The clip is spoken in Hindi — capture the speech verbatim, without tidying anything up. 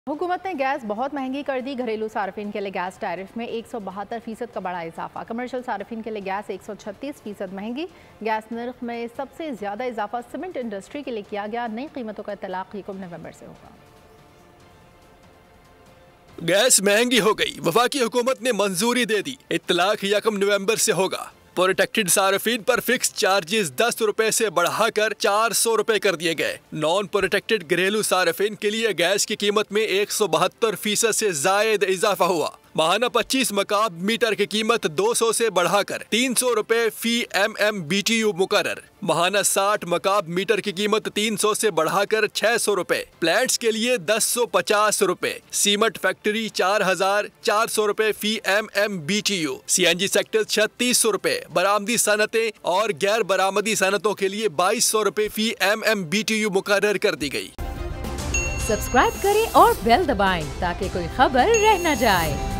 हुकूमत ने गैस बहुत महंगी कर दी। घरेलू सार्फिन के लिए गैस टैरिफ में एक सौ बहत्तर फीसद का बड़ा इजाफा। कमर्शियल सार्फिन के लिए गैस एक सौ छत्तीस फीसद महंगी। गैस निर्ख में सबसे ज्यादा इजाफा सीमेंट इंडस्ट्री के लिए किया गया। नई कीमतों का इतलाक यकम नवंबर से होगा। गैस महंगी हो गई, वफाकी हुकूमत ने मंजूरी दे दी। इतलाक यकम नवंबर से होगा। प्रोटेक्टेड सार्फिन पर फिक्स चार्जेस दस रुपए से बढ़ाकर चार सौ रुपए कर दिए गए। नॉन प्रोटेक्टेड घरेलू सार्फिन के लिए गैस की कीमत में एक सौ बहत्तर फीसद से जायद इजाफा हुआ। माहाना पच्चीस मकाब मीटर की कीमत दो सौ से बढ़ाकर तीन सौ रुपए फी M M B T U मुकर्रर। माहाना साठ मकाब मीटर की कीमत तीन सौ से बढ़ाकर छह सौ रुपए। प्लांट्स के लिए दस सौ पचास रुपए। सीमेंट फैक्ट्री चार हजार चार सौ रुपए फी M M B T U. C N G sector छत्तीस सौ रुपए। बरामदी सनतें और गैर बरामदी सनतों के लिए बाईस सौ रुपए फी M M B T U मुकर्रर कर दी गई। सब्सक्राइब करें और बेल दबाएं ताकि कोई खबर रह न जाए।